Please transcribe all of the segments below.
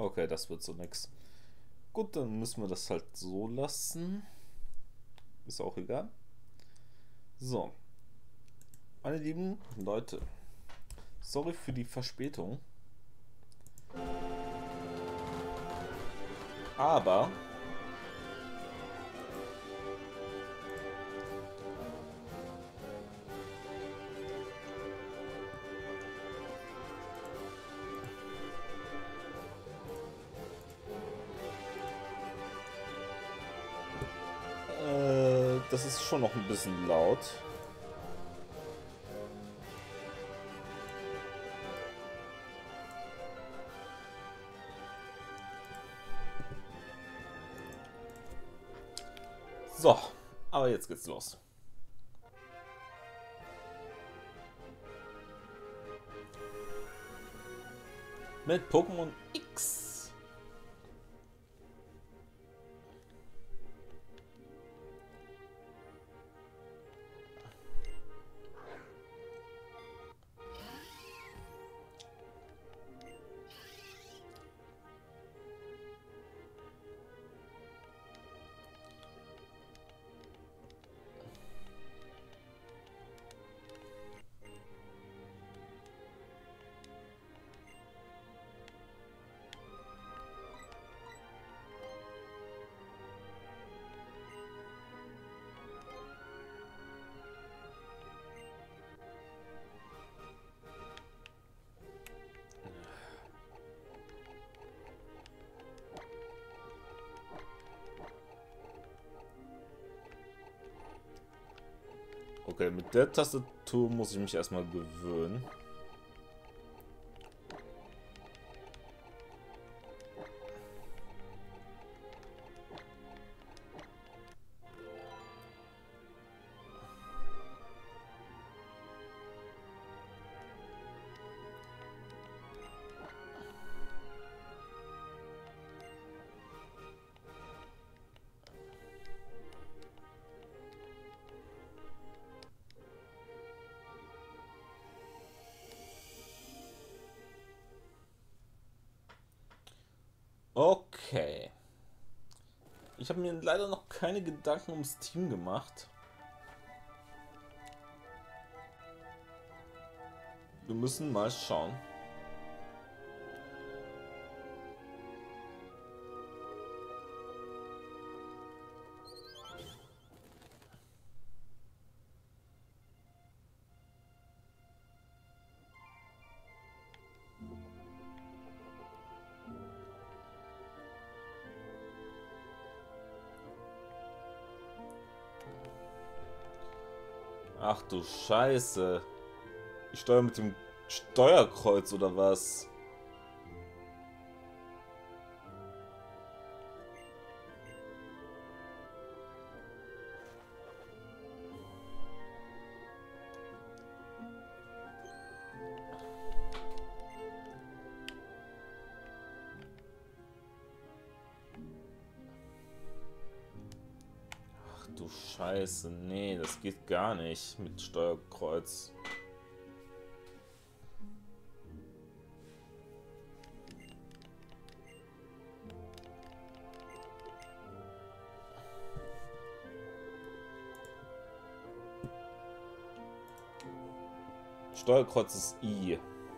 Okay, das wird so nix. Gut, dann müssen wir das halt so lassen. Ist auch egal. So, meine lieben Leute, sorry für die Verspätung. Aber das ist schon noch ein bisschen laut. So, aber jetzt geht's los. Mit Pokémon X. Okay, mit der Tastatur muss ich mich erstmal gewöhnen. Okay. Ich habe mir leider noch keine Gedanken ums Team gemacht. Wir müssen mal schauen. Ach du Scheiße. Ich steuere mit dem Steuerkreuz oder was? Ach du Scheiße. Nee, das geht gar nicht mit Steuerkreuz. Steuerkreuz ist I.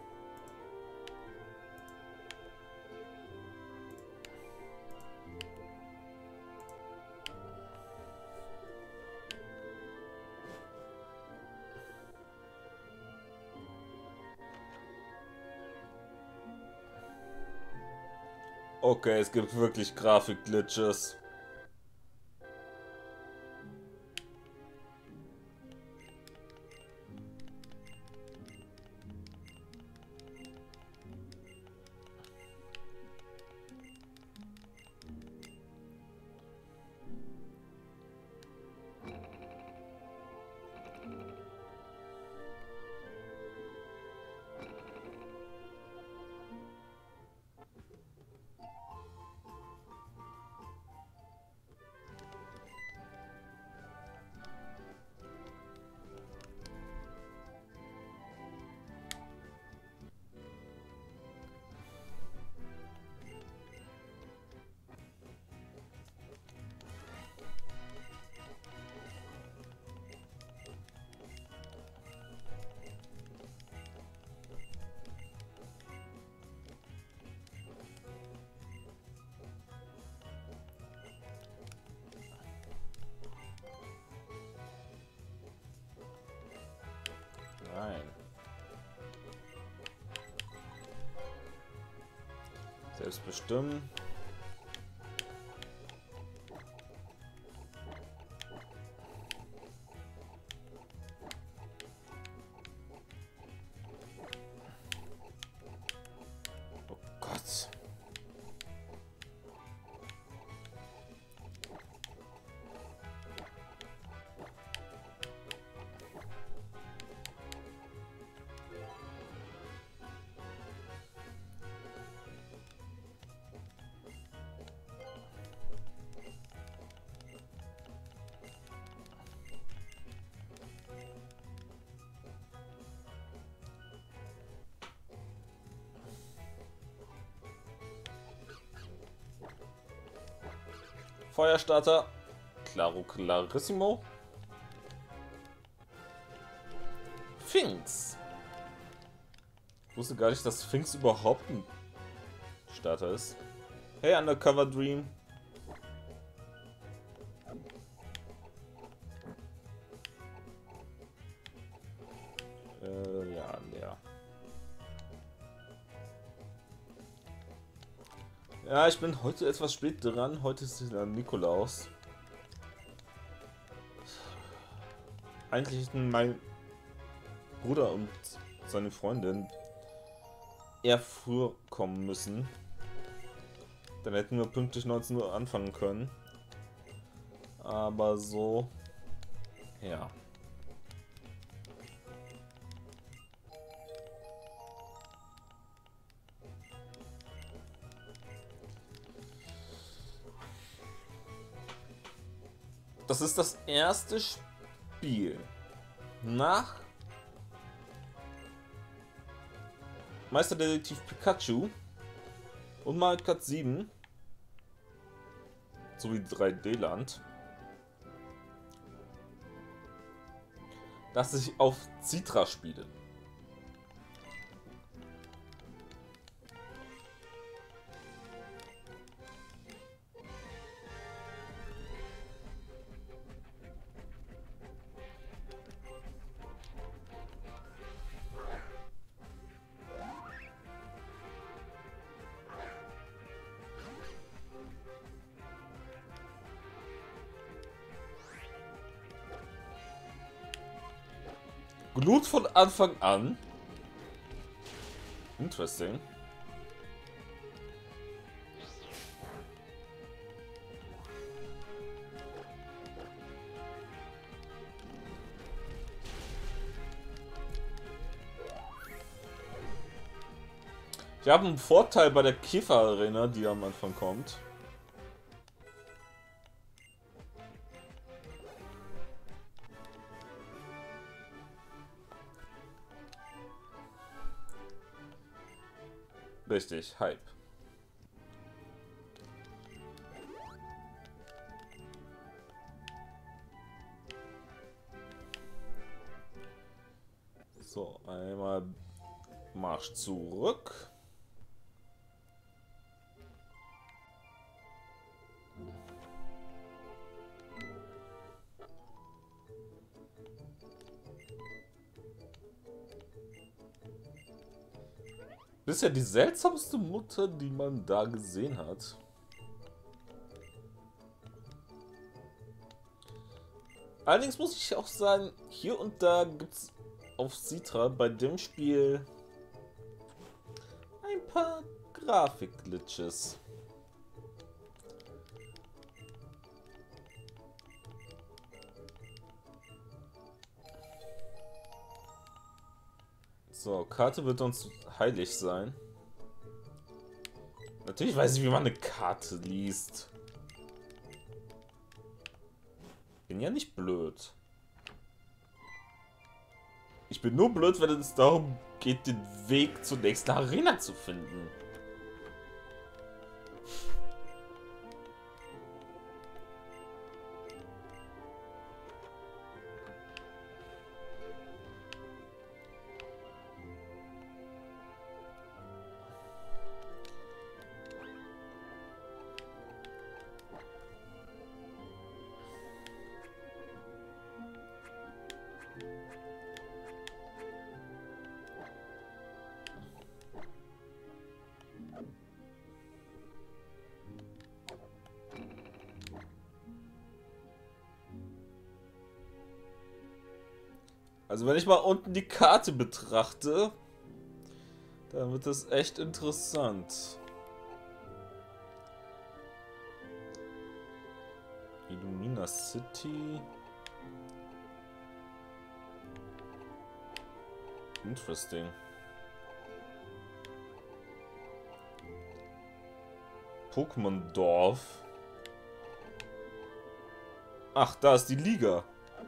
Okay, es gibt wirklich Grafik-Glitches. selbst bestimmen. Oh Gott. Feuerstarter. Claro, clarissimo. Sphinx. Ich wusste gar nicht, dass Sphinx überhaupt ein Starter ist. Hey, Undercover Dream. Ja, leer. Ja, ich bin heute etwas spät dran. Heute ist der Nikolaus. Eigentlich hätten mein Bruder und seine Freundin eher früher kommen müssen. Dann hätten wir pünktlich 19 Uhr anfangen können. Aber so, ja. Das ist das erste Spiel nach Meisterdetektiv Pikachu und Mario Kart 7 sowie 3D-Land, das ich auf Citra spiele. Glut von Anfang an. Interesting. Ich habe einen Vorteil bei der Käfer-Arena, die am Anfang kommt. Richtig, Hype. So, einmal Marsch zurück. Bisher die seltsamste Mutter, die man da gesehen hat. Allerdings muss ich auch sagen, hier und da gibt es auf Citra bei dem Spiel ein paar Grafik-Glitches. So, Karte wird uns heilig sein. Natürlich weiß ich, wie man eine Karte liest. Bin ja nicht blöd. Ich bin nur blöd, wenn es darum geht, den Weg zur nächsten Arena zu finden. Also wenn ich mal unten die Karte betrachte, dann wird das echt interessant. Illumina City. Interesting. Pokémon Dorf. Ach, da ist die Liga.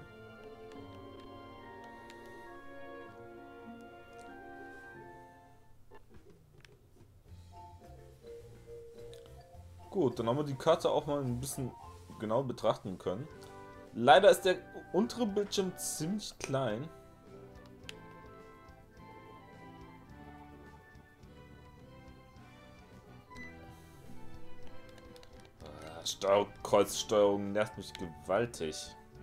Gut, dann haben wir die Karte auch mal ein bisschen genau betrachten können. Leider ist der untere Bildschirm ziemlich klein. Kreuzsteuerung nervt mich gewaltig.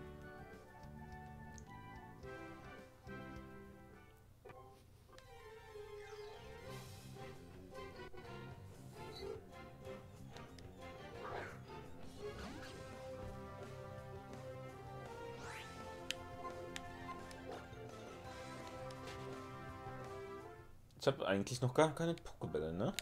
Ich habe eigentlich noch gar keine Pokébälle, ne?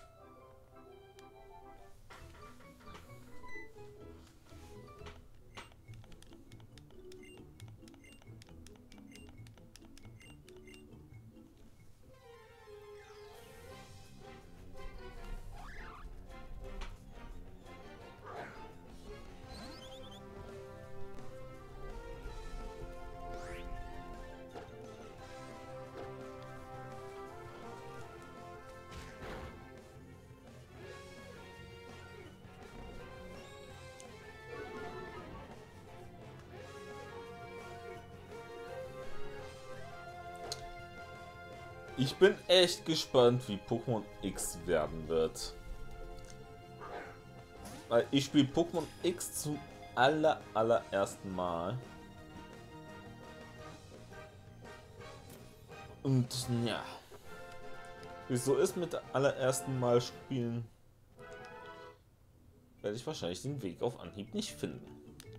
Ich bin echt gespannt, wie Pokémon X werden wird. Weil ich spiele Pokémon X zum allerersten Mal. Und ja, wie es so ist mit allerersten Mal spielen, werde ich wahrscheinlich den Weg auf Anhieb nicht finden.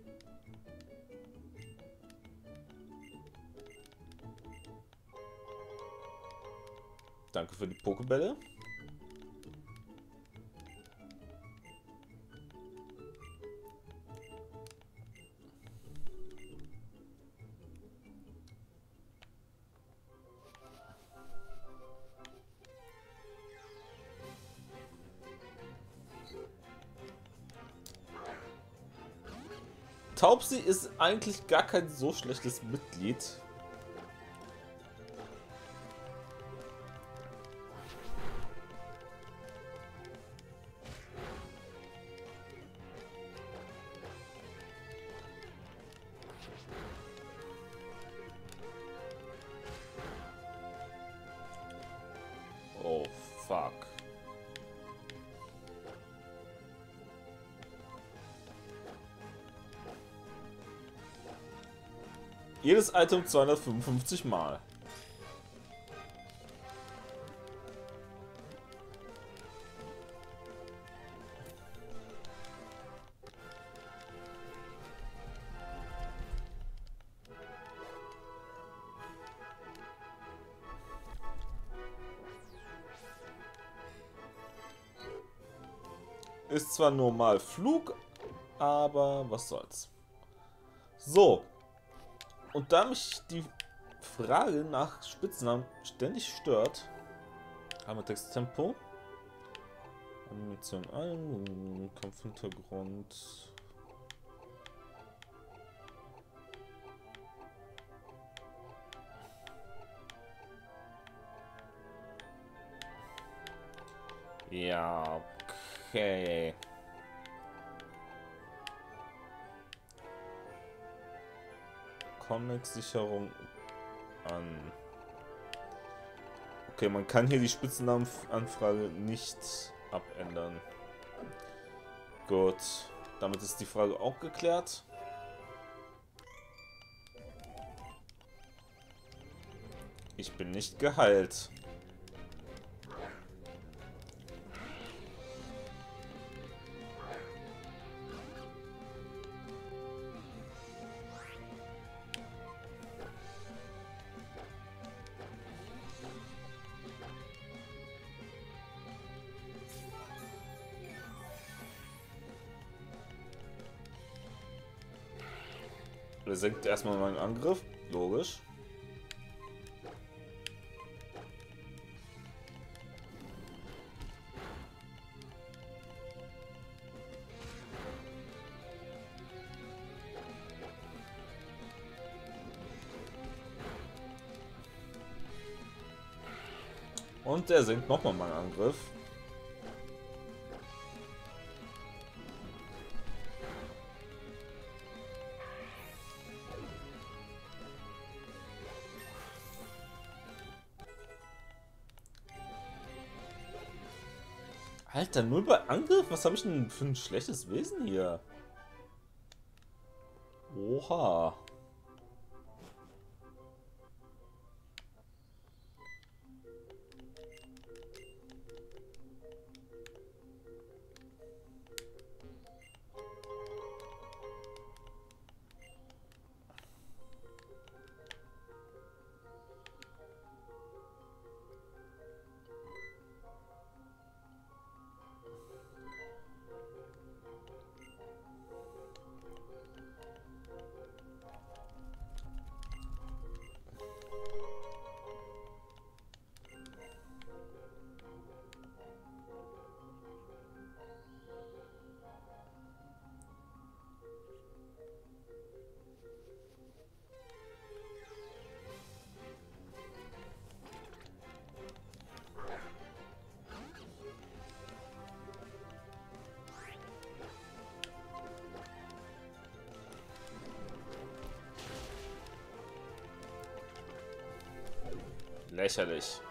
Danke für die Pokébälle. Taubsi ist eigentlich gar kein so schlechtes Mitglied. Oh, fuck. Jedes Item 255 Mal. Ist zwar normal Flug, aber was soll's. So. Und da mich die Frage nach Spitznamen ständig stört, haben wir Texttempo, Animation ein, Kampfhintergrund. Ja, okay. Comic-Sicherung an. Okay, man kann hier die Spitznamenanfrage nicht abändern. Gut, damit ist die Frage auch geklärt. Ich bin nicht geheilt. Er senkt erstmal meinen Angriff. Logisch. Und der senkt nochmal meinen Angriff. Alter, nur bei Angriff? Was habe ich denn für ein schlechtes Wesen hier? Oha. Lächerlich.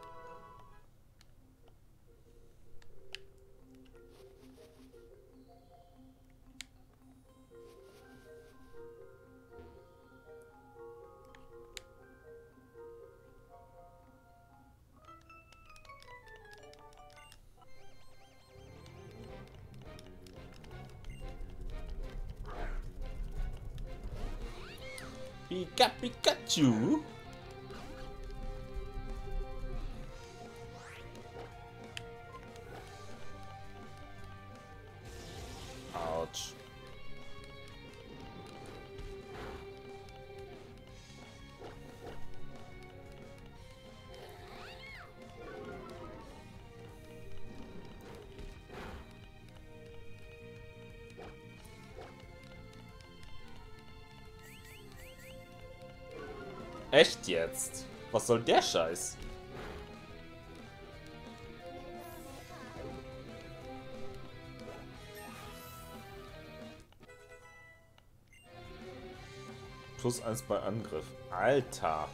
Pikachu. Autsch. Echt jetzt? Was soll der Scheiß? +1 bei Angriff. Alter.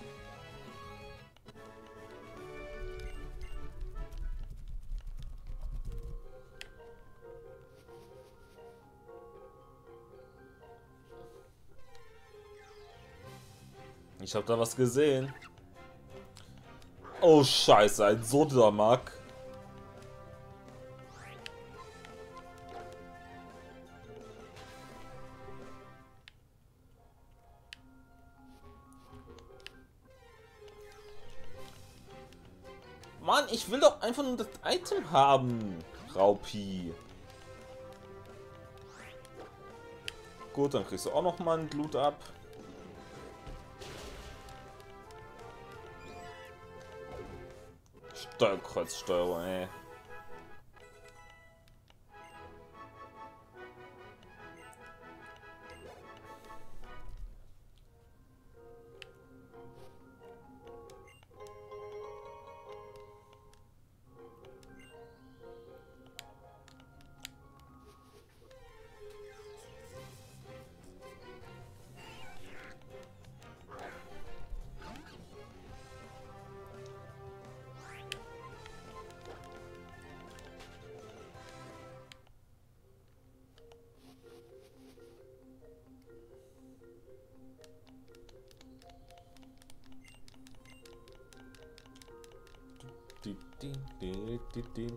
Ich habe da was gesehen. Oh Scheiße, ein Sodamak. Mann, ich will doch einfach nur das Item haben. Raupi. Gut, dann kriegst du auch noch mal ein Blut ab. Steuerkreuzsteuerung, ey. Din.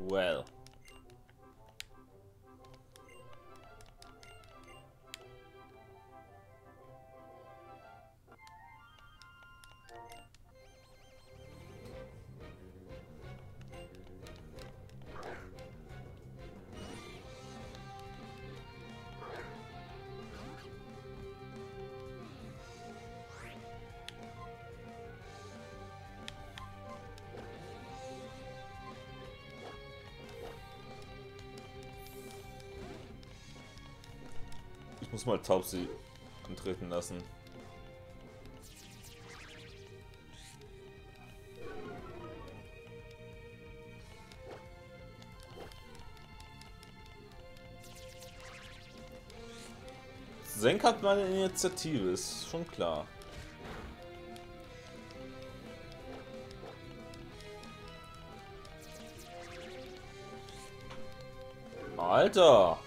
Well. Ich muss mal Taubsi antreten lassen. Senk hat meine Initiative, ist schon klar. Alter!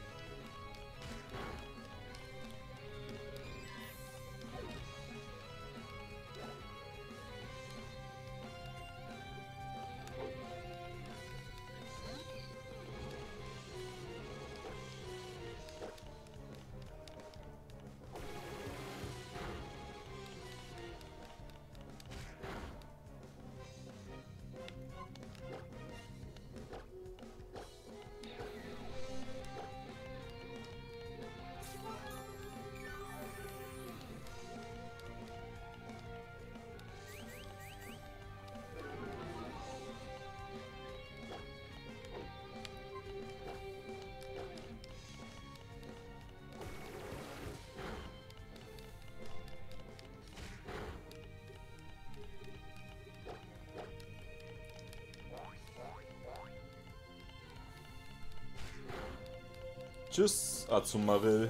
Tschüss, Azumarill.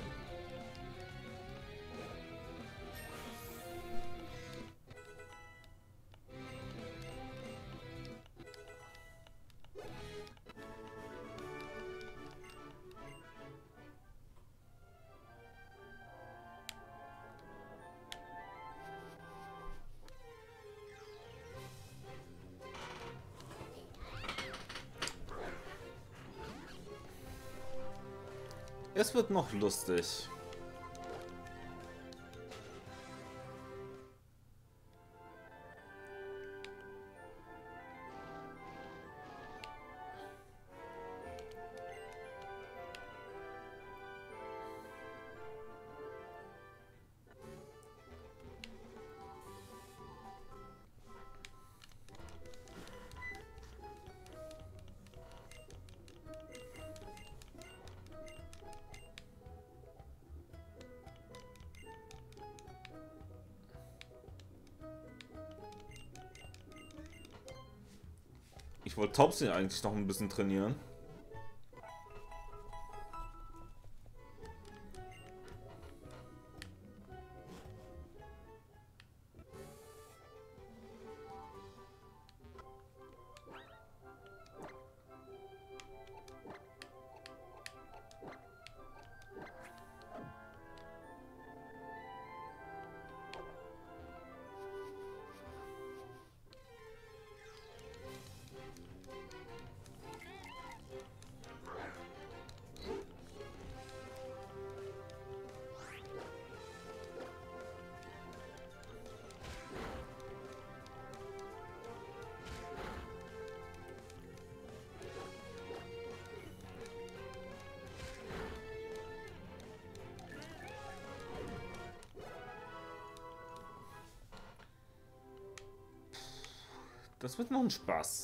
Es wird noch lustig. Ich wollte Taubsi eigentlich noch ein bisschen trainieren. Das wird noch ein Spaß.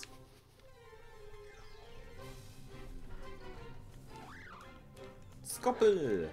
Skoppel!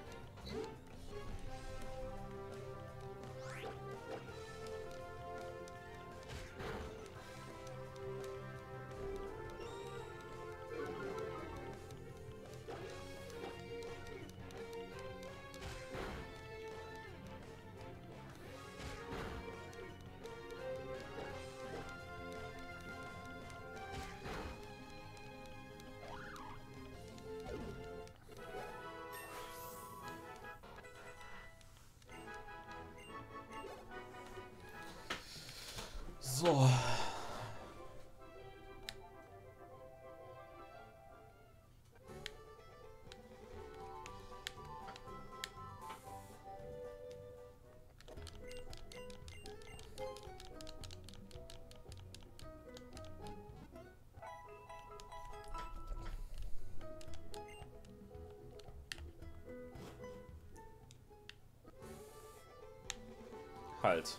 Halt.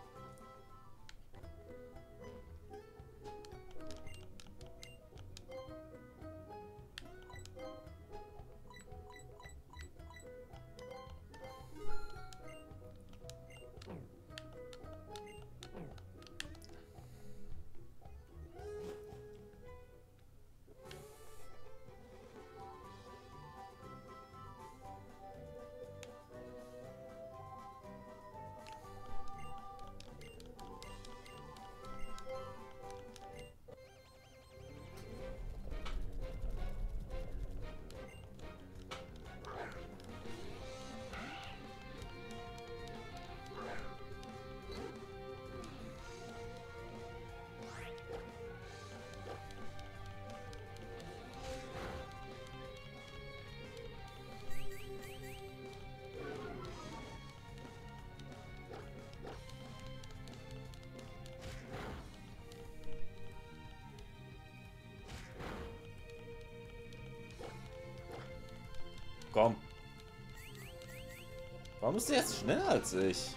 Komm. Warum ist der jetzt schneller als ich?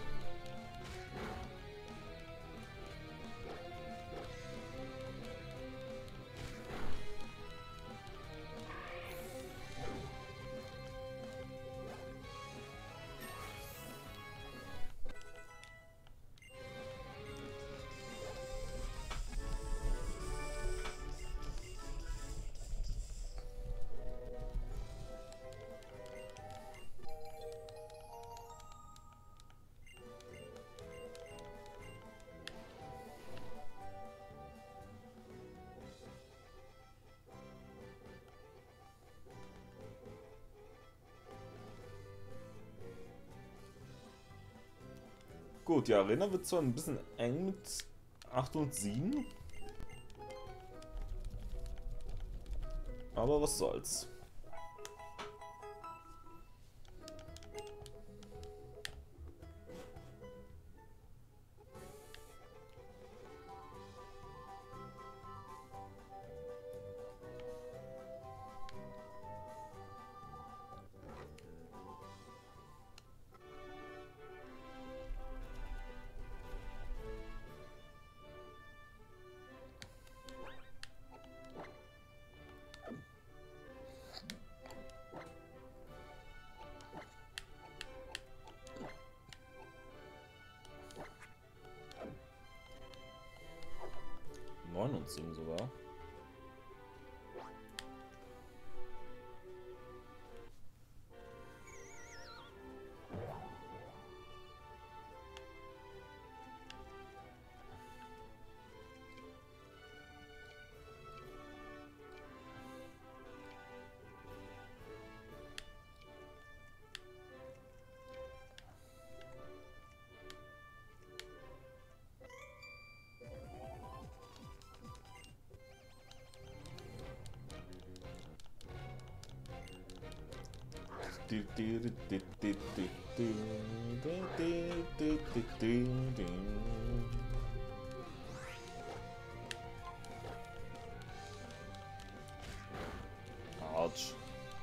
Gut, die Arena wird zwar ein bisschen eng mit 8 und 7, aber was soll's. Und 7 sogar. Autsch.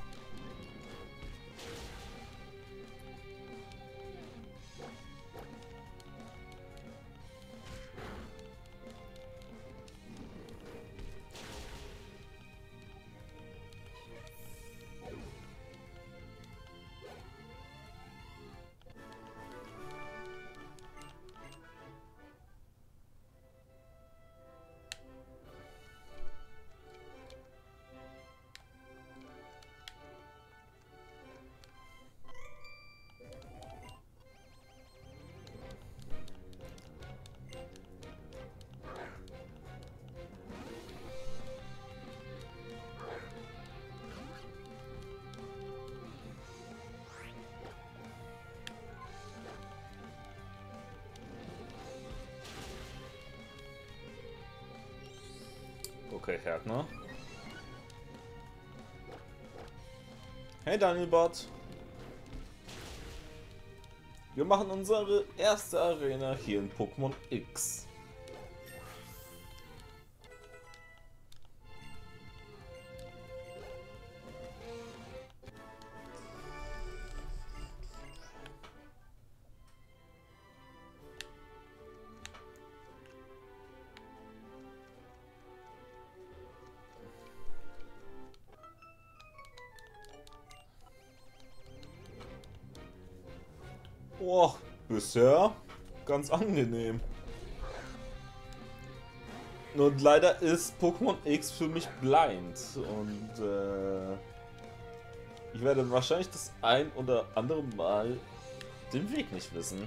Okay, Härtner. Hey Danielbot. Wir machen unsere erste Arena hier in Pokémon X. Boah, bisher ganz angenehm. Und leider ist Pokémon X für mich blind. Und ich werde wahrscheinlich das ein oder andere Mal den Weg nicht wissen.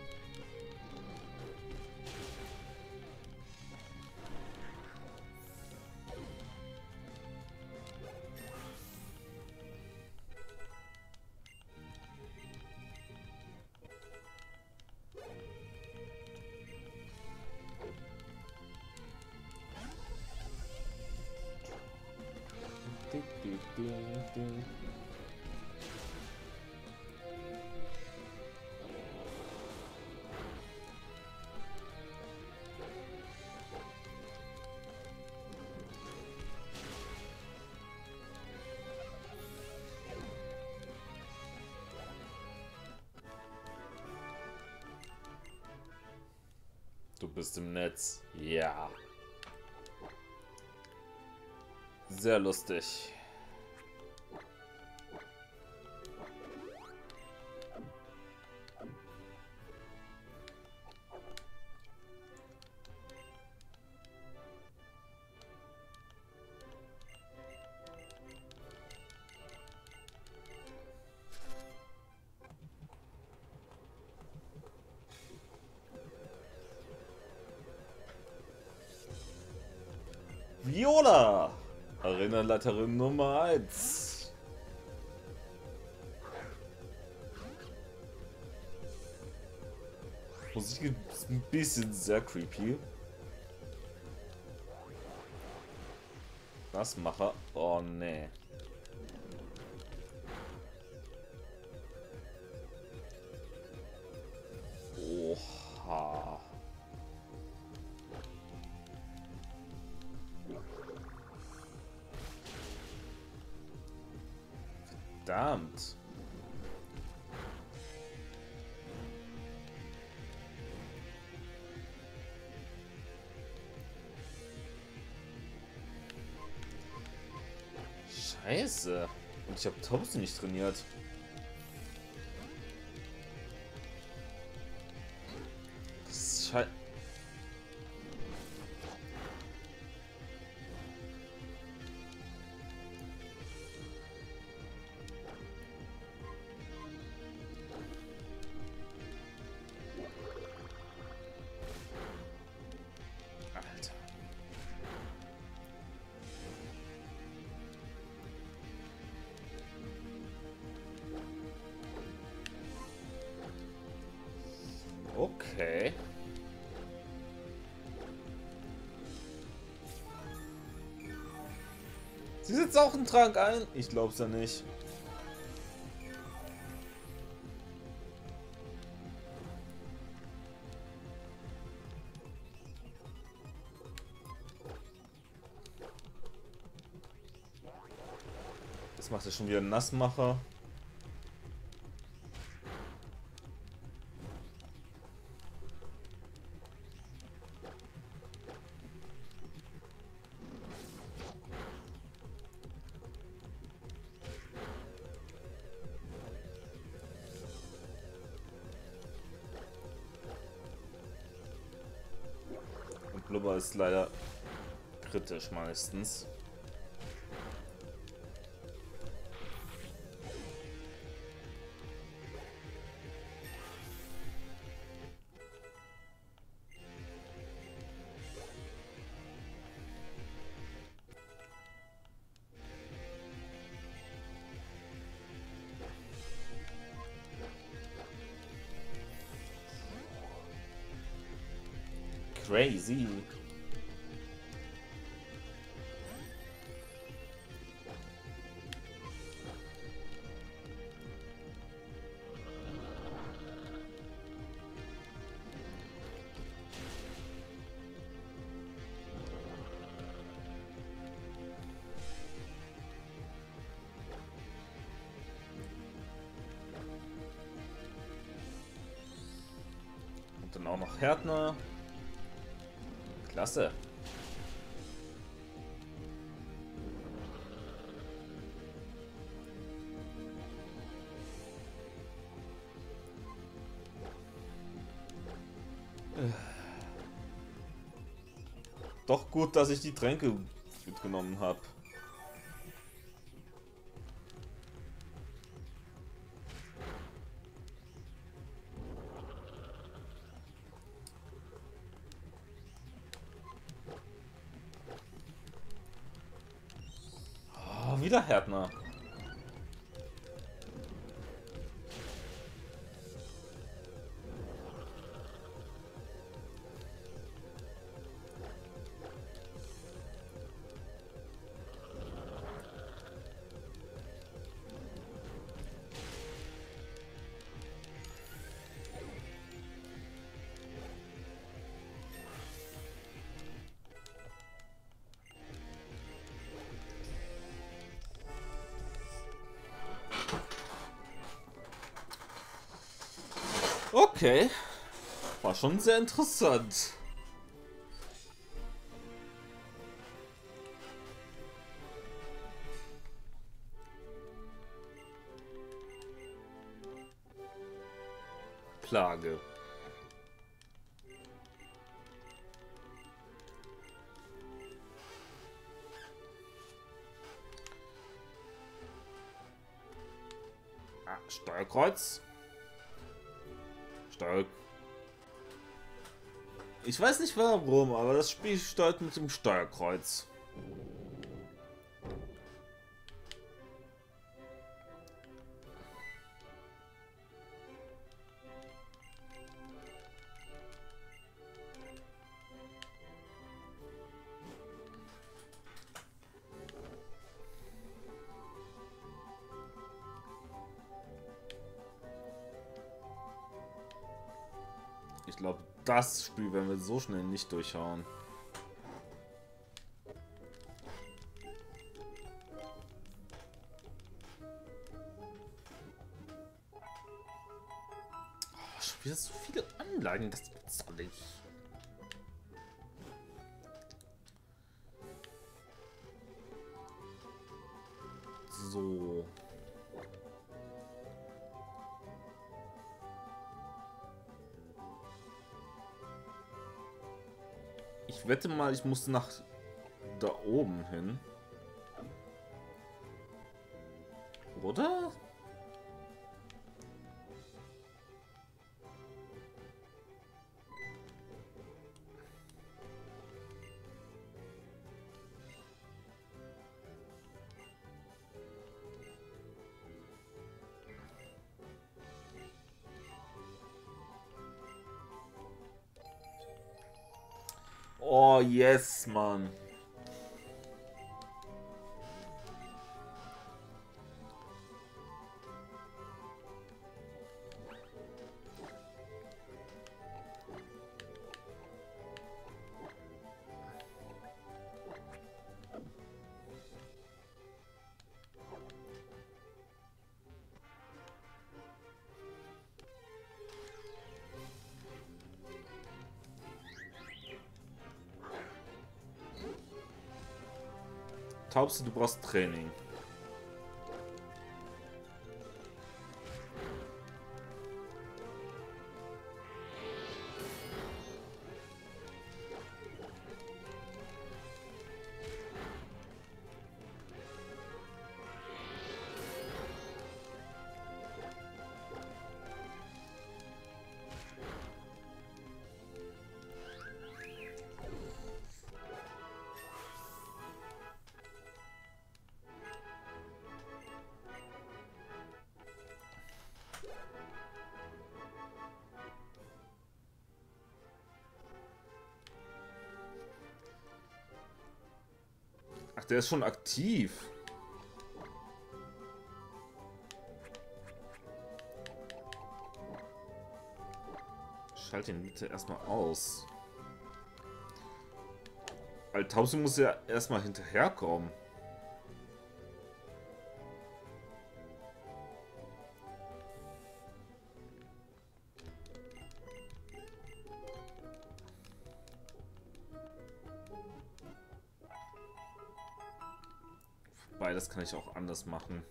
Du bist im Netz. Ja. Sehr lustig. Viola! Arenaleiterin Nummer 1. Musik ist ein bisschen sehr creepy. Nassmacher? Oh nee. Oha. Verdammt. Scheiße. Und ich habe Taubsi nicht trainiert. Das ist scheiße. Alter. Okay. Sie setzt auch einen Trank ein? Ich glaub's ja nicht. Das macht er schon wieder einen Nassmacher. Und Blubber ist leider kritisch meistens. Crazy. Und dann auch noch Härtner. Klasse. Doch gut, dass ich die Tränke mitgenommen habe. Oh, wieder Härtner. Okay. War schon sehr interessant. Plage. Ah, Steuerkreuz. Steuer. Ich weiß nicht warum, aber das Spiel steuert mit dem Steuerkreuz. Ich glaube, das Spiel werden wir so schnell nicht durchhauen. Oh, schon wieder so viele Anlagen, das gibt's doch nicht. So. Ich wette mal, ich muss nach da oben hin. Oder? Oh, yes, Mann. Taubsi, du brauchst Training. Ach, der ist schon aktiv. Schalt ihn bitte erstmal aus. Weil Taubsi muss ja erstmal hinterherkommen. Wobei, das kann ich auch anders machen.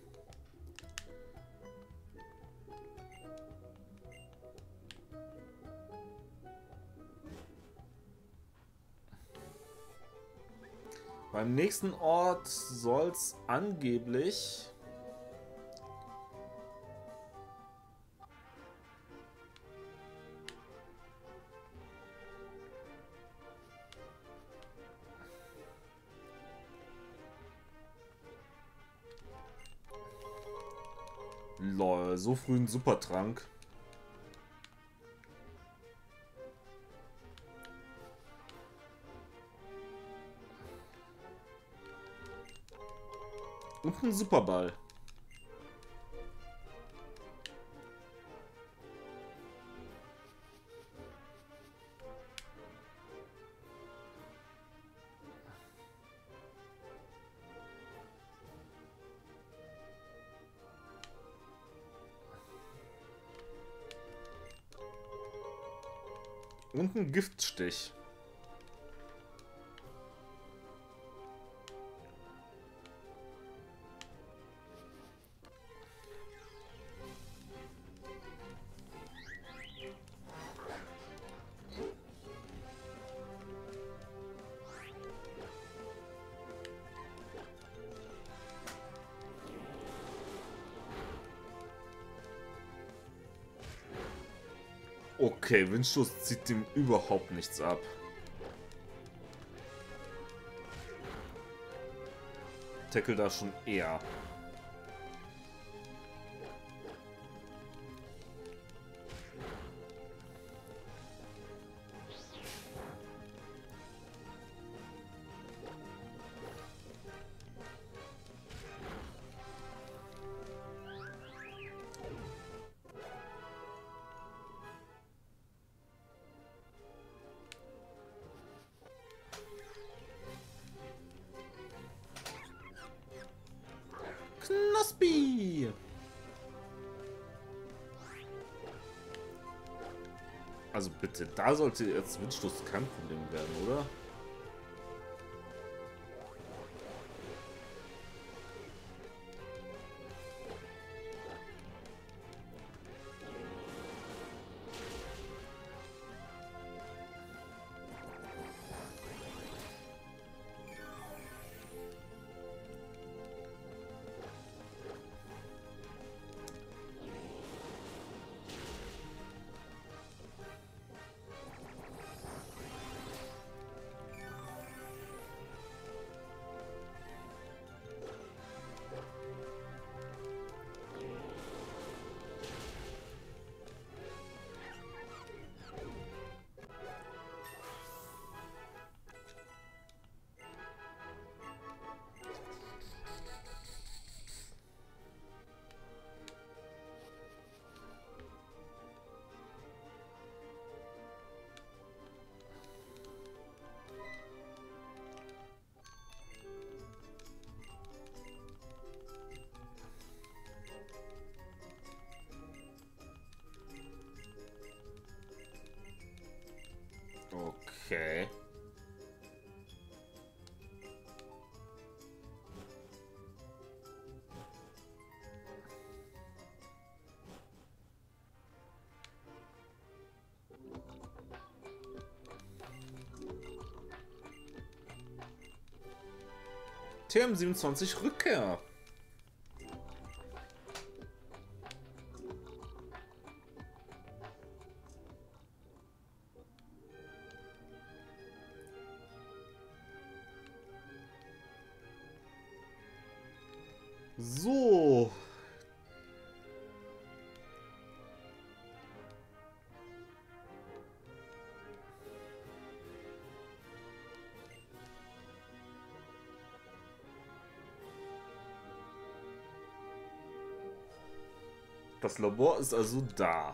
Beim nächsten Ort soll's angeblich lol, so früh ein Supertrank. Und ein Superball. Und ein Giftstich. Okay, Windstoß zieht ihm überhaupt nichts ab. Tackle da schon eher. Knospi! Also bitte, da sollte jetzt Windstoß kein Problem werden, oder? Okay. TM27 Rückkehr. So. Das Labor ist also da.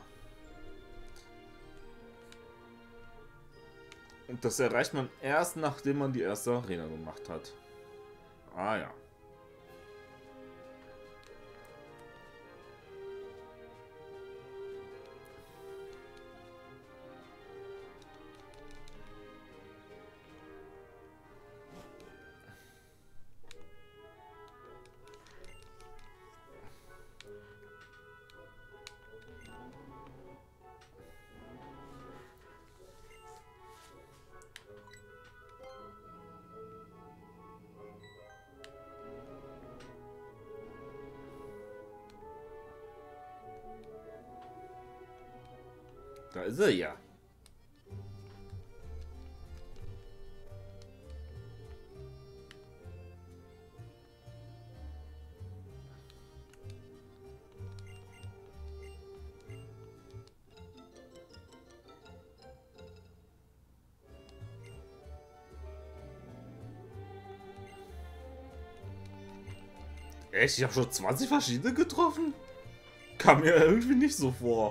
Und das erreicht man erst, nachdem man die erste Arena gemacht hat. Ah ja. Da ist er ja. Echt? Ich habe schon 20 verschiedene getroffen? Kam mir irgendwie nicht so vor.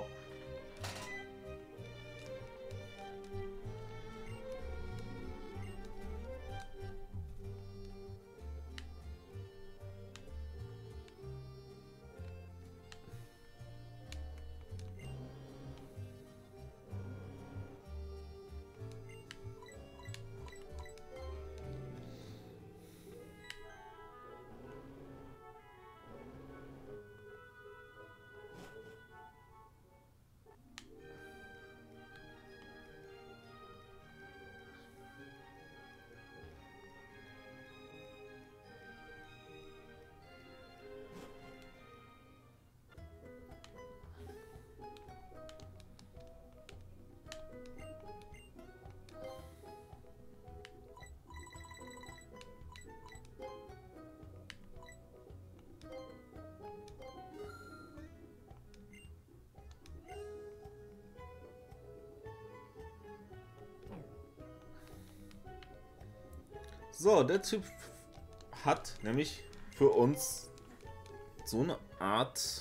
So, der Typ hat nämlich für uns so eine Art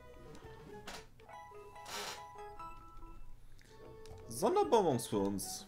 Sonderbonbons für uns.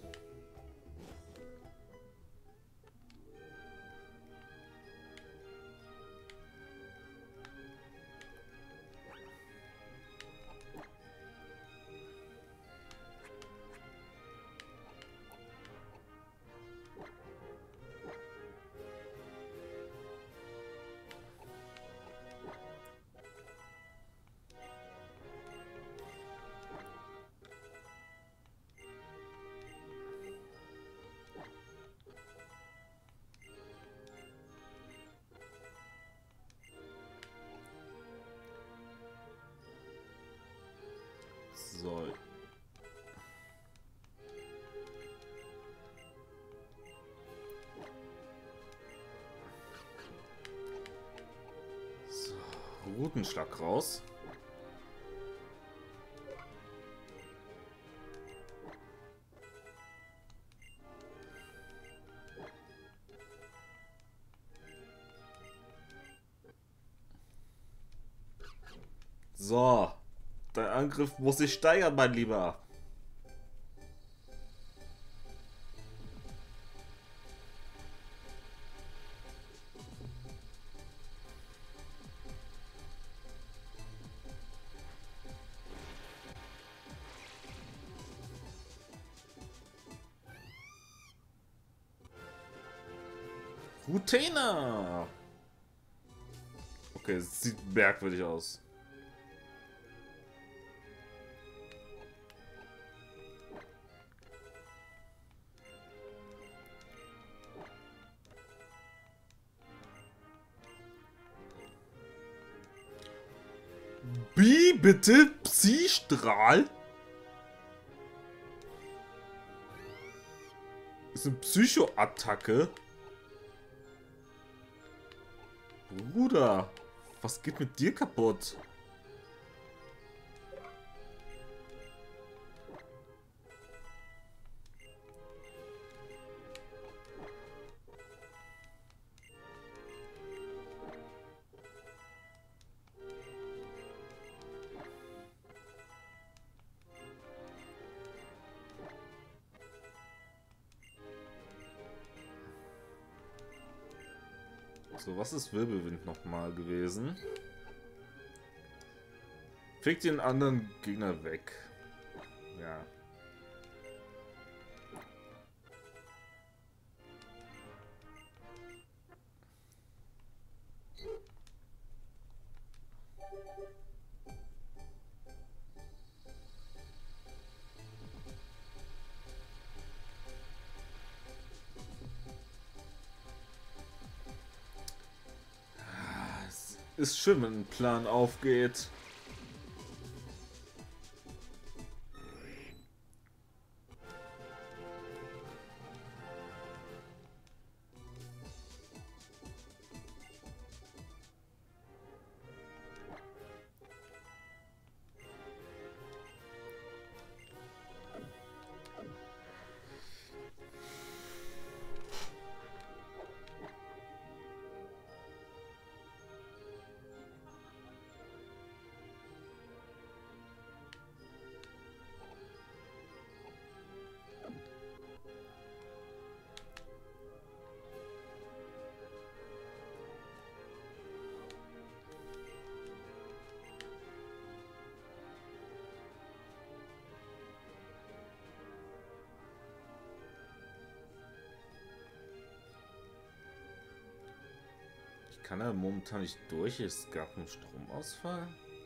So. So, Routenschlag raus. So. Dein Angriff muss sich steigern, mein Lieber. Rutena. Okay, es sieht merkwürdig aus. Wie bitte? Psystrahl? Ist eine Psychoattacke? Bruder, was geht mit dir kaputt? So, was ist Wirbelwind nochmal gewesen? Fegt den anderen Gegner weg. Ja. Ist schön, wenn ein Plan aufgeht. Ich kann da momentan nicht durch. Es gab einen Stromausfall.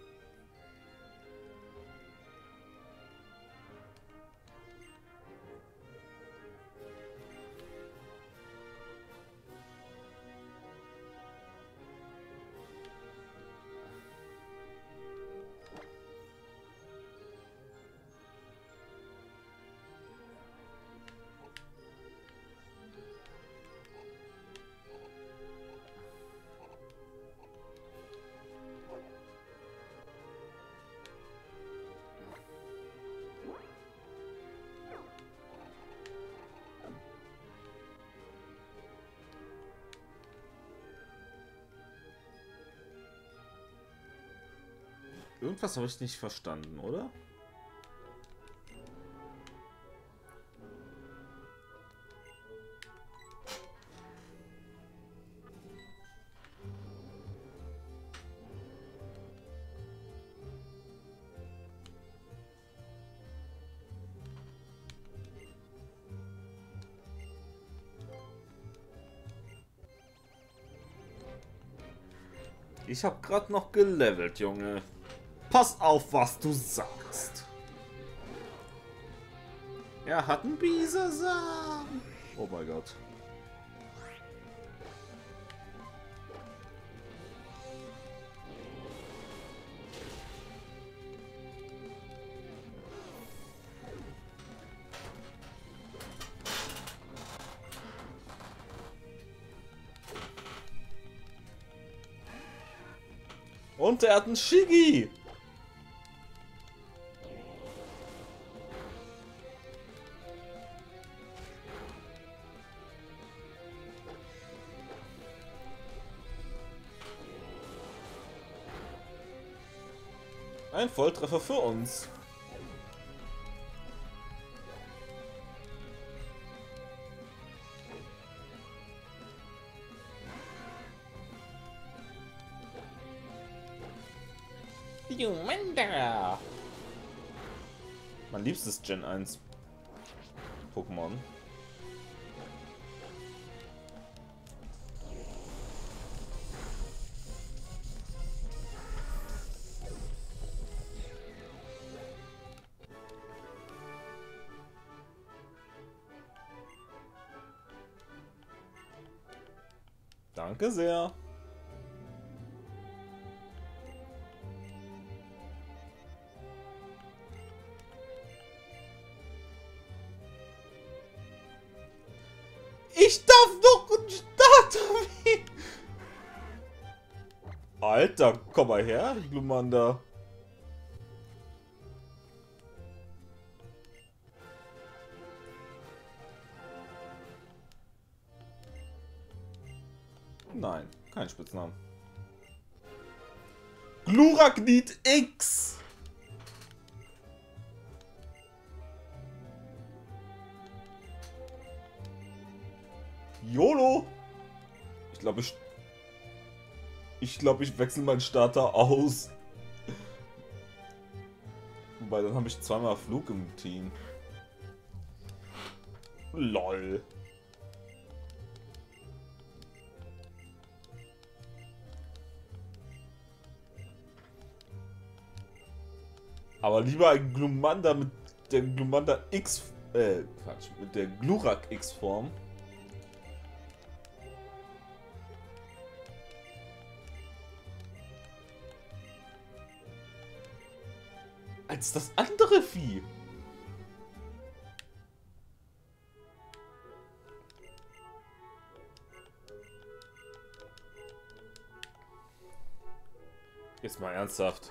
Irgendwas habe ich nicht verstanden, oder? Ich habe gerade noch gelevelt, Junge. Pass auf, was du sagst. Er hat einen Bisasam. Oh mein Gott. Und er hat einen Shiggy. Ein Volltreffer für uns. Glumanda. Mein liebstes Gen 1 Pokémon. Danke sehr. Ich darf noch einen Starter. Alter, komm mal her, Glumanda. Nein, kein Spitznamen. Gluraknit X. YOLO. Ich glaube, ich wechsle meinen Starter aus. Wobei, dann habe ich zweimal Flug im Team. LOL. Aber lieber ein Glumanda mit der Glumanda X, Quatsch, mit der Glurak X Form. Als das andere Vieh. Jetzt mal ernsthaft.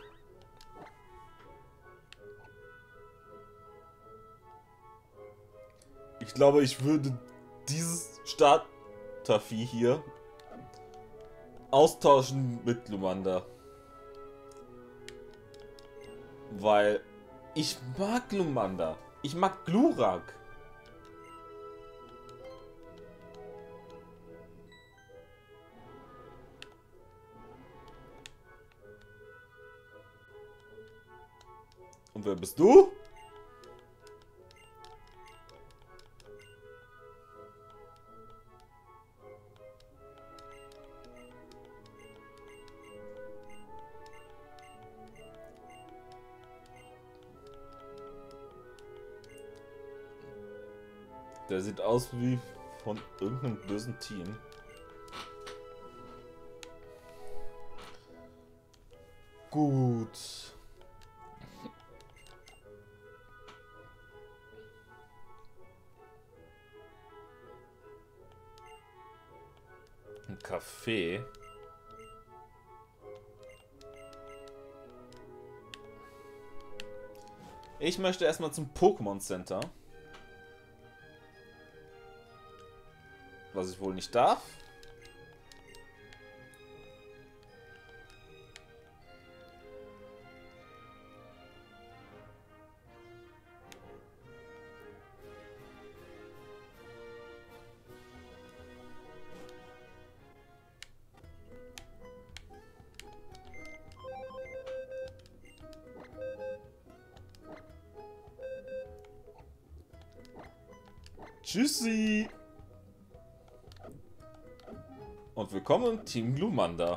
Ich glaube, ich würde dieses Startervieh hier austauschen mit Glumanda. Weil ich mag Glumanda. Ich mag Glurak. Und wer bist du? Der sieht aus wie von irgendeinem bösen Team. Gut. Ein Café. Ich möchte erstmal zum Pokémon Center. Was ich wohl nicht darf. Tschüssi! Und willkommen im Team Glumanda.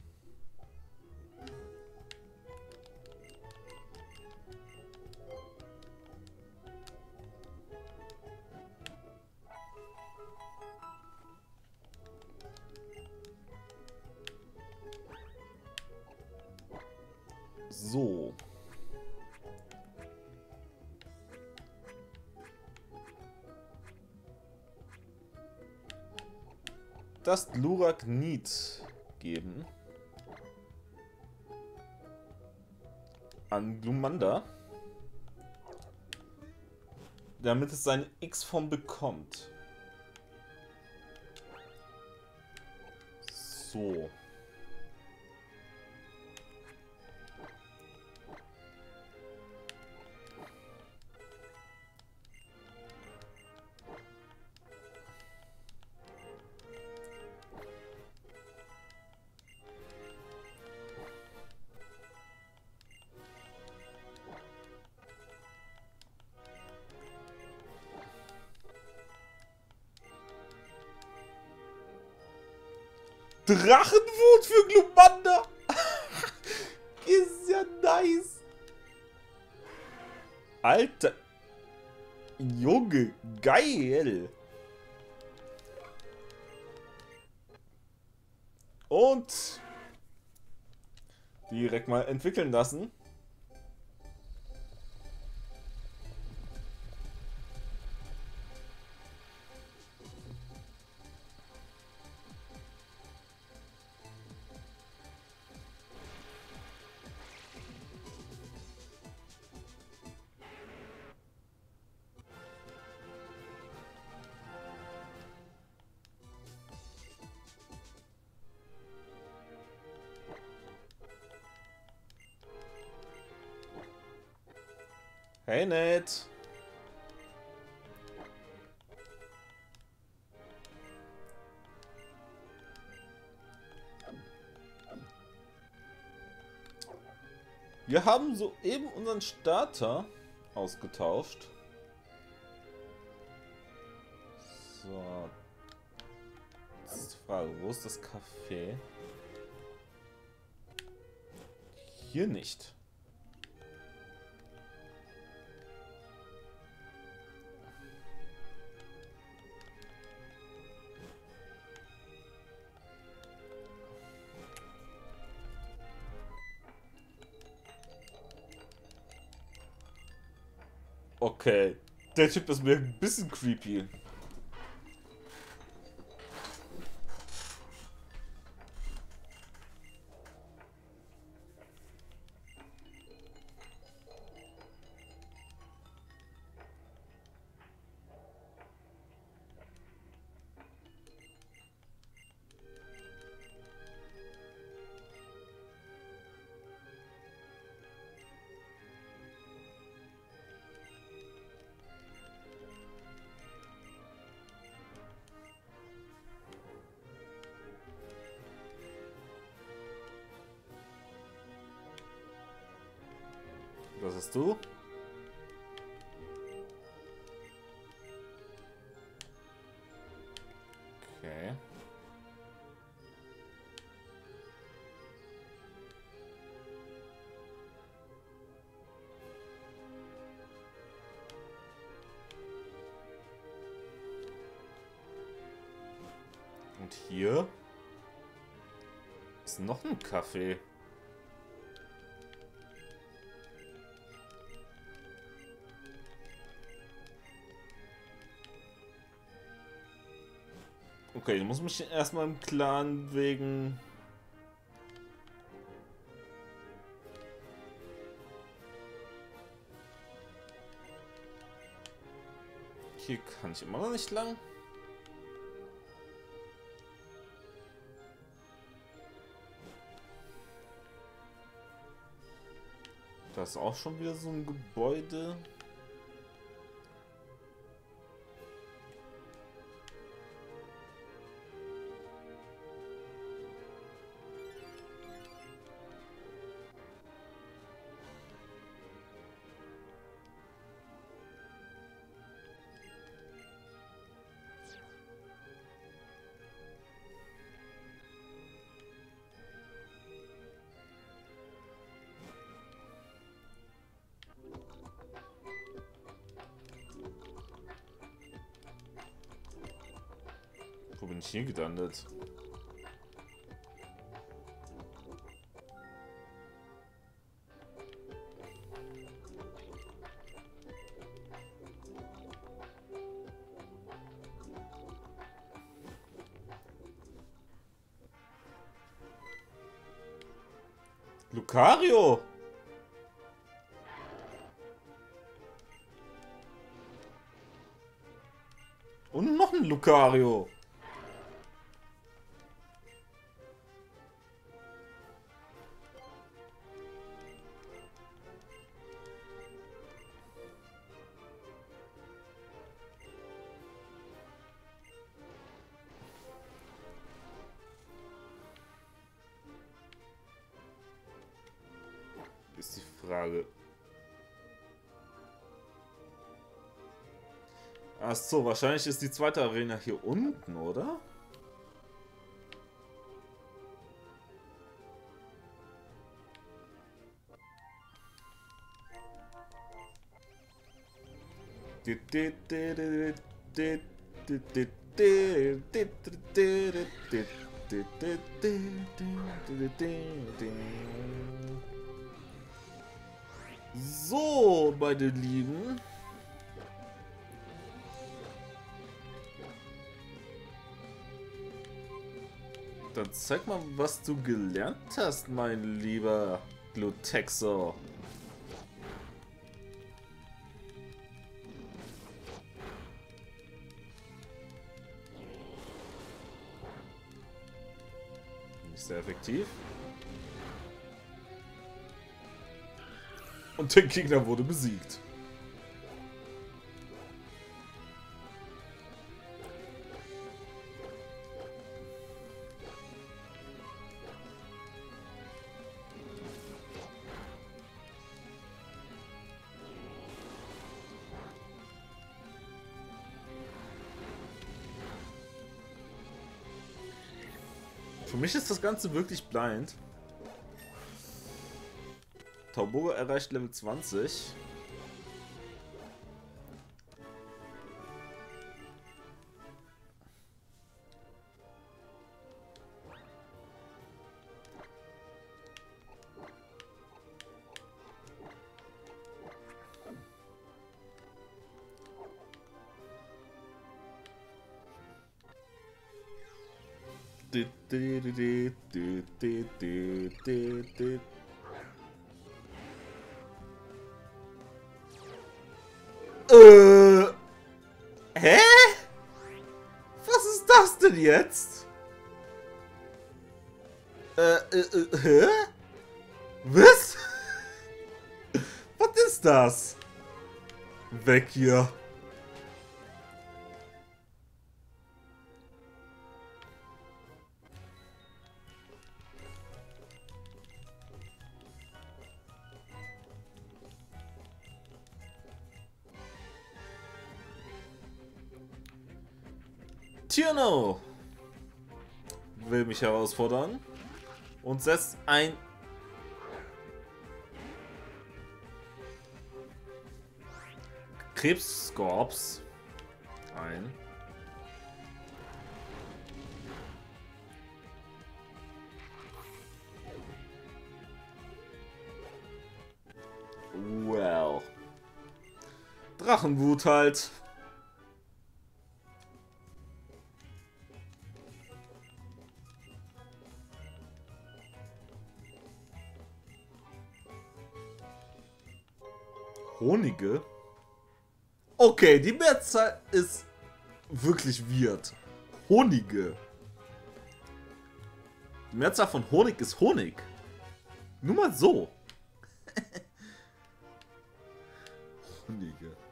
So. Das Glurak-Niet geben. An Glumanda. Damit es seine X-Form bekommt. So. Drachenwut für Glumanda! Ist ja nice! Alter! Junge, geil! Und direkt mal entwickeln lassen. Hey, Ned. Wir haben soeben unseren Starter ausgetauscht. So. Jetzt ist die Frage, wo ist das Café? Hier nicht. Okay, der Typ ist mir ein bisschen creepy. Was hast du? Okay. Und hier ist noch ein Kaffee. Okay, ich muss mich erstmal im Klaren wegen... Hier kann ich immer noch nicht lang. Da ist auch schon wieder so ein Gebäude. Wo bin ich hier gelandet? Lucario! Und noch ein Lucario! Ist die Frage. Ach so, wahrscheinlich ist die zweite Arena hier unten, oder? So, meine Lieben. Dann zeig mal, was du gelernt hast, mein lieber Glutexo. Nicht sehr effektiv. Und der Gegner wurde besiegt. Für mich ist das Ganze wirklich blind. Tauboga erreicht Level 20. Hä? Was ist das denn jetzt? Hä? Was? Was ist das? Weg hier. Tierno will mich herausfordern und setzt ein Krebsskorps ein. Drachenwut halt. Honige? Okay, die Mehrzahl ist wirklich weird. Honige. Die Mehrzahl von Honig ist Honig. Nur mal so. Honige.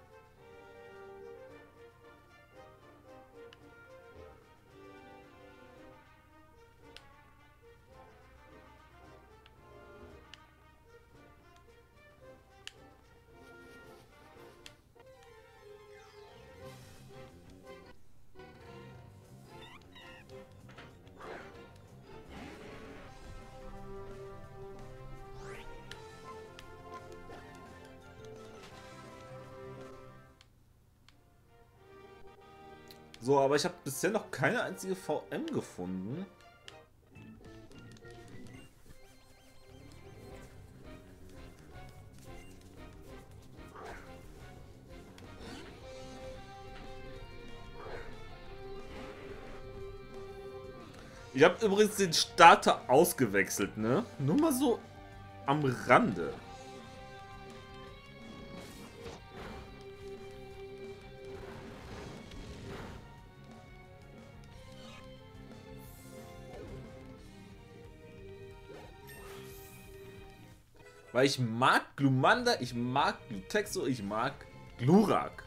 So, aber ich habe bisher noch keine einzige VM gefunden. Ich habe übrigens den Starter ausgewechselt, ne? Nur mal so am Rande. Weil ich mag Glumanda, ich mag Glutexo, ich mag Glurak.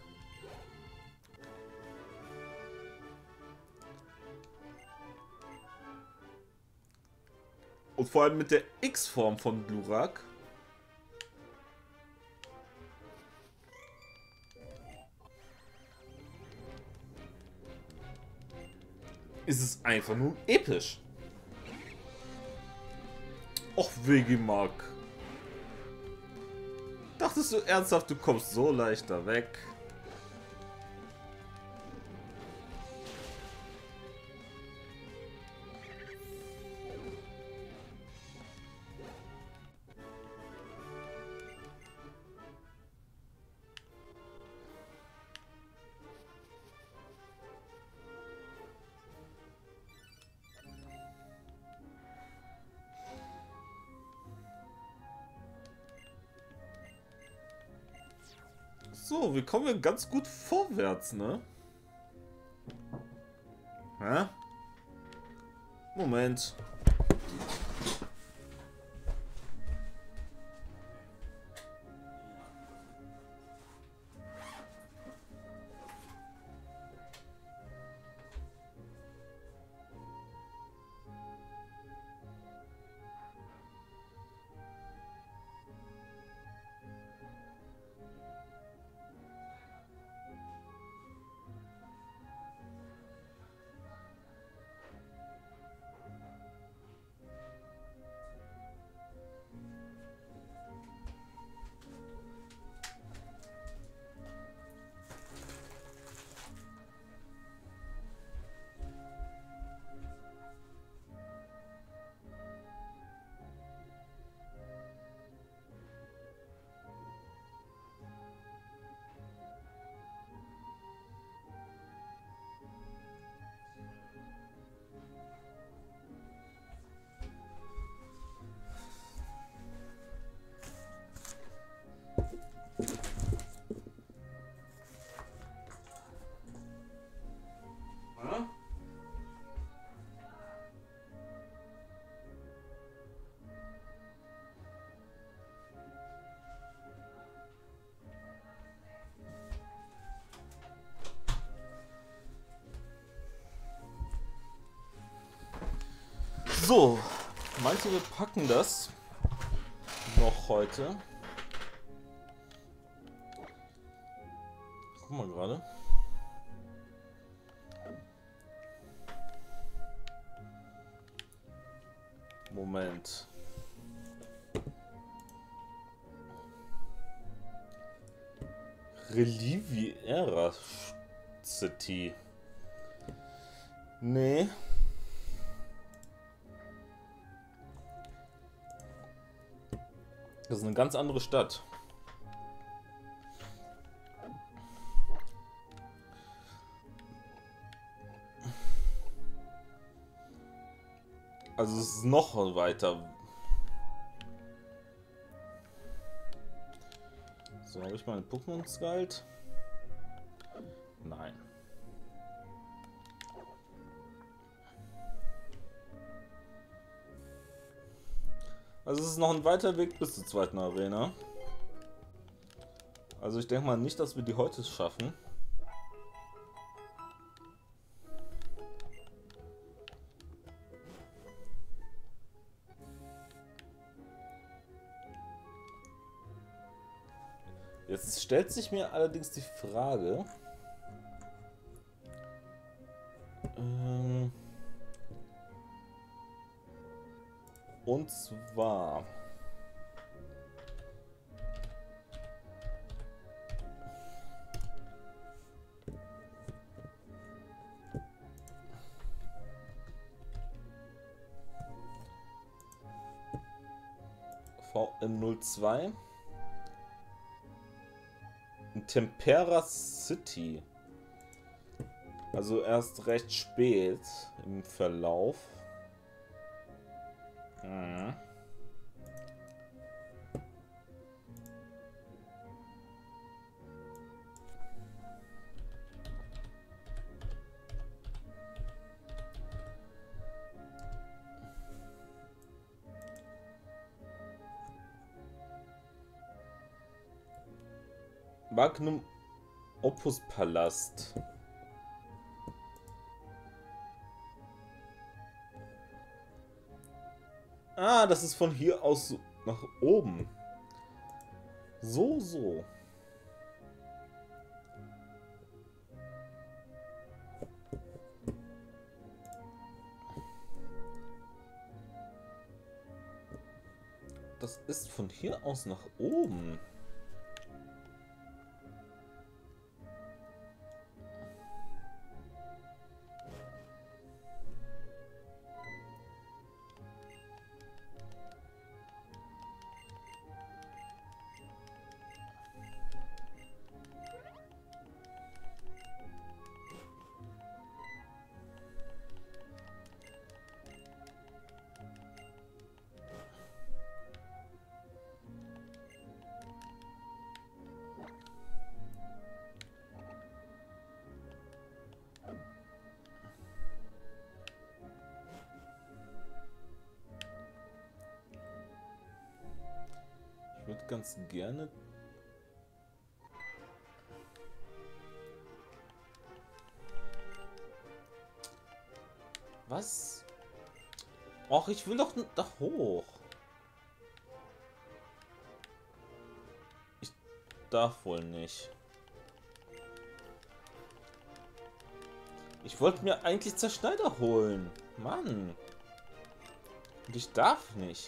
Und vor allem mit der X-Form von Glurak. Ist es einfach nur episch. Och, Vegimak. Dachtest du ernsthaft, du kommst so leichter weg? So, wir kommen ja ganz gut vorwärts, ne? Hä? Moment. So, meinst du, wir packen das noch heute? Guck mal gerade. Moment. Reliviera City. Nee. Das ist eine ganz andere Stadt. Also es ist noch weiter. So, habe ich meine Pokémon Skald? Nein. Also es ist noch ein weiter Weg bis zur zweiten Arena. Also ich denke mal nicht, dass wir die heute schaffen. Jetzt stellt sich mir allerdings die Frage, und zwar VM02 in Tempera City. Also erst recht spät im Verlauf. Mhm. Magnum Opus Palast. Ah, das ist von hier aus nach oben. So, so. Das ist von hier aus nach oben. Ich würde ganz gerne... Was? Och, ich will doch da hoch. Ich darf wohl nicht. Ich wollte mir eigentlich Zerschneider holen. Mann. Und ich darf nicht.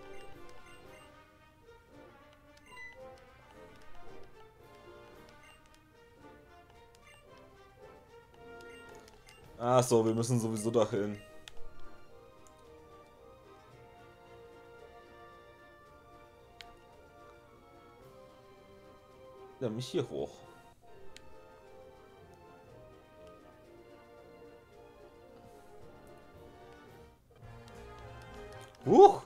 Ach so, wir müssen sowieso dahin. Ja, mich hier hoch. Huch!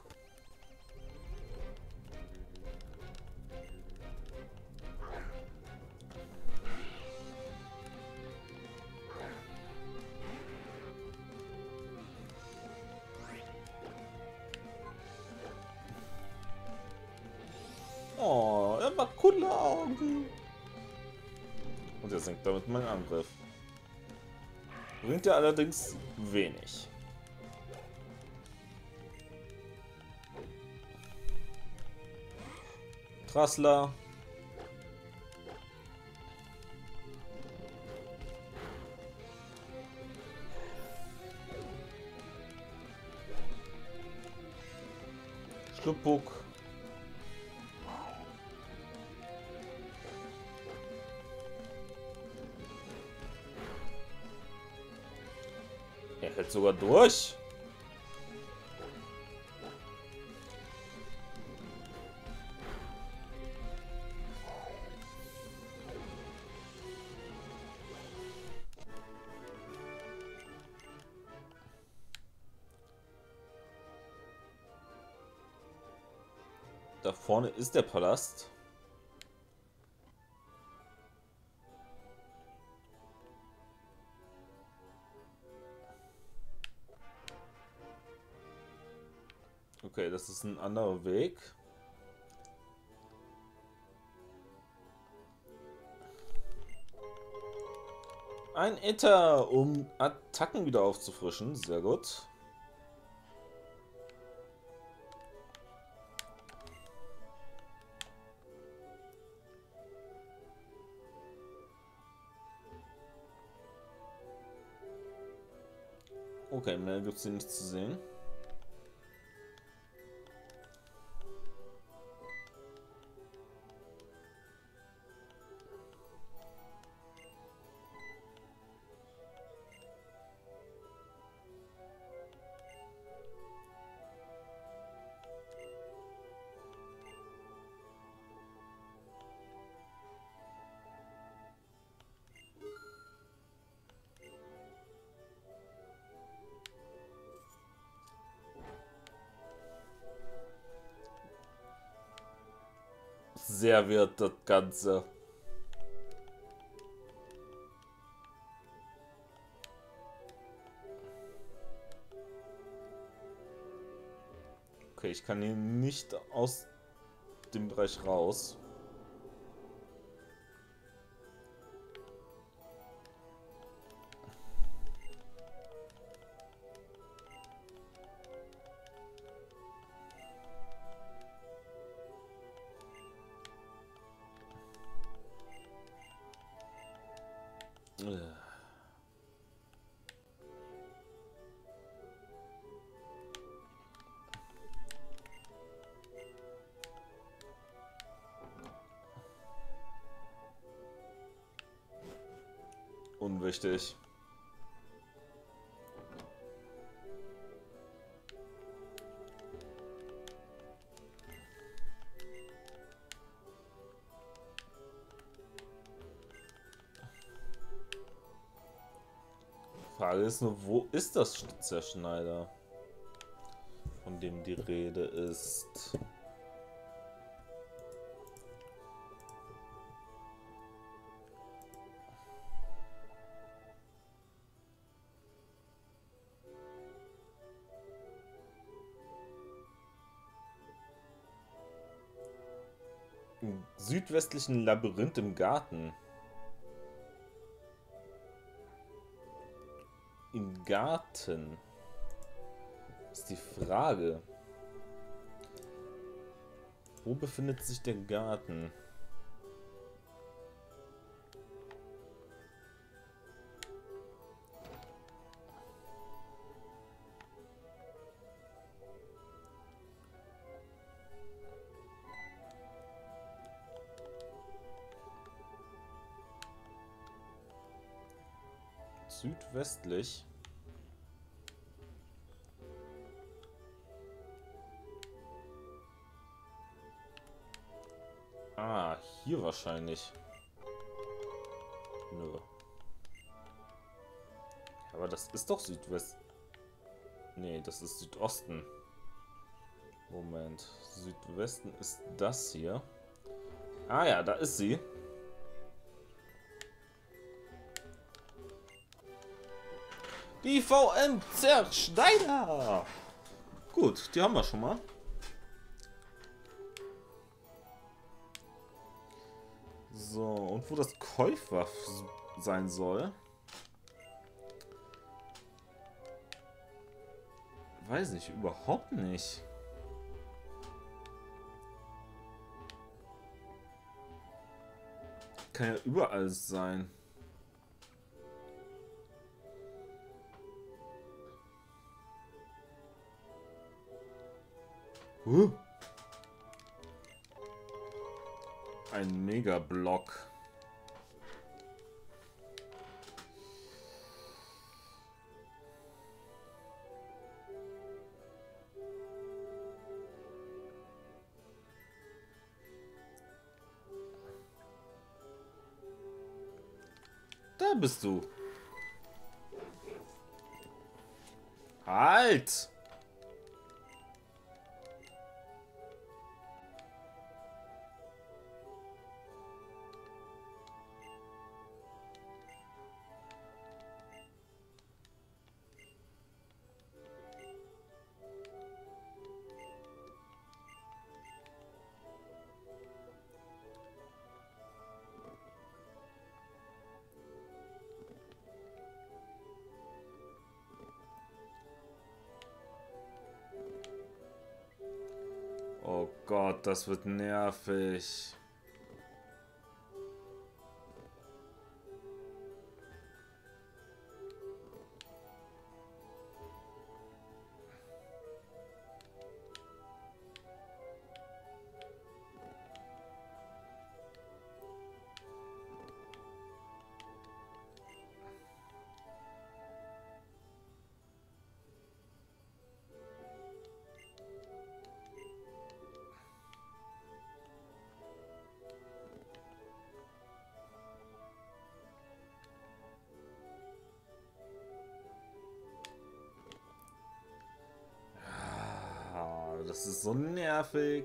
Oh, er macht coole Augen. Und er senkt damit meinen Angriff. Bringt er allerdings wenig. Trassler. Schluppbuck. Er hält sogar durch. Da vorne ist der Palast. Okay, das ist ein anderer Weg. Ein Ether, um Attacken wieder aufzufrischen. Sehr gut. Okay, mehr gibt es hier nicht zu sehen. Sehr wird das Ganze. Okay, ich kann hier nicht aus dem Bereich raus. Unwichtig. Frage ist nur, wo ist das Zerschneider, von dem die Rede ist? Im südwestlichen Labyrinth im Garten. Im Garten ist die Frage. Wo befindet sich der Garten? Südwestlich. Ah, hier wahrscheinlich. Nö. Aber das ist doch Südwest. Nee, das ist Südosten. Moment. Südwesten ist das hier. Ah ja, da ist sie. Die VM Zerschneider! Gut, die haben wir schon mal. So, und wo das Käufwaff sein soll. Weiß ich überhaupt nicht. Kann ja überall sein. Ein Megablock. Da bist du. Halt! Oh Gott, das wird nervig. Das ist so nervig.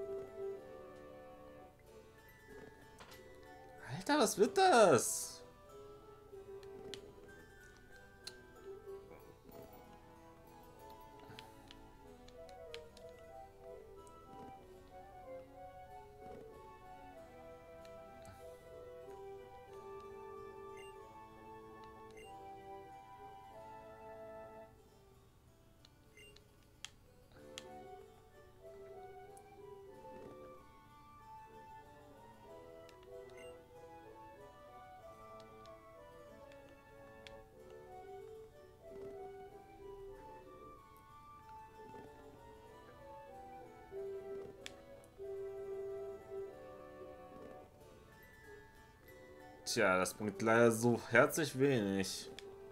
Alter, was wird das? Tja, das bringt leider so herzlich wenig.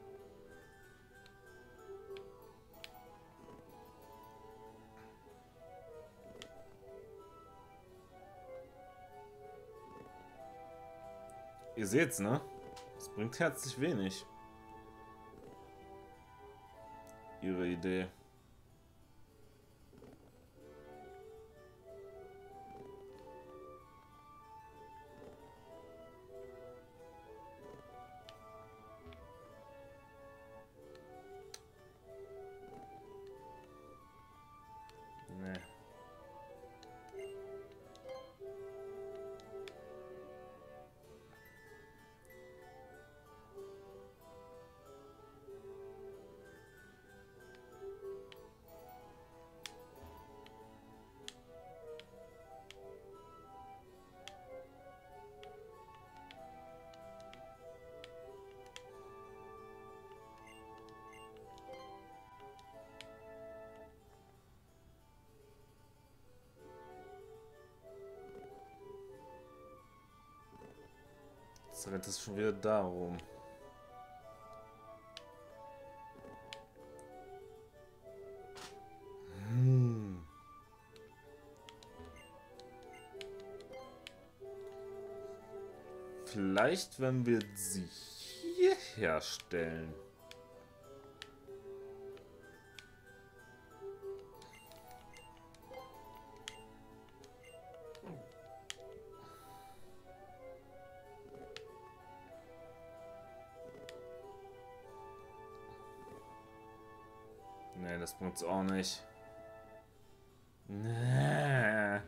Ihr seht's, ne? Das bringt herzlich wenig. Ihre Idee. Nee. Jetzt rennt es schon wieder darum. Vielleicht, wenn wir sie hier herstellen. Nee, das bringt's auch nicht. Nee.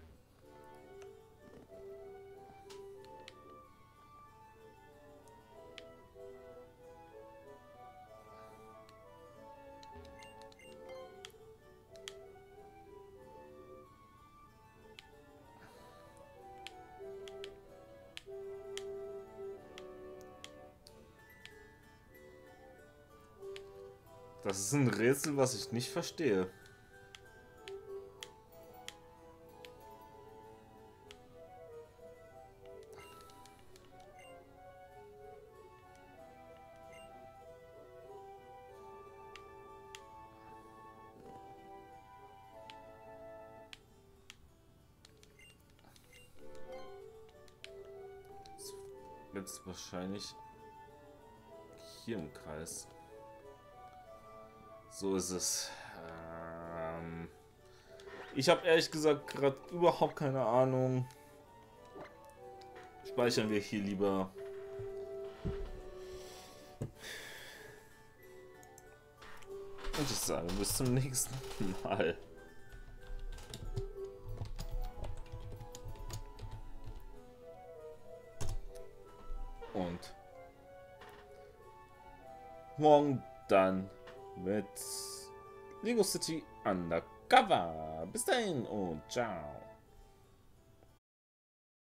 Das ist ein Rätsel, was ich nicht verstehe. Jetzt wahrscheinlich hier im Kreis. So ist es. Ich habe ehrlich gesagt gerade überhaupt keine Ahnung. Speichern wir hier lieber. Und ich sage bis zum nächsten Mal. Und morgen dann mit Lego City Undercover. Cover. Bis dahin und ciao.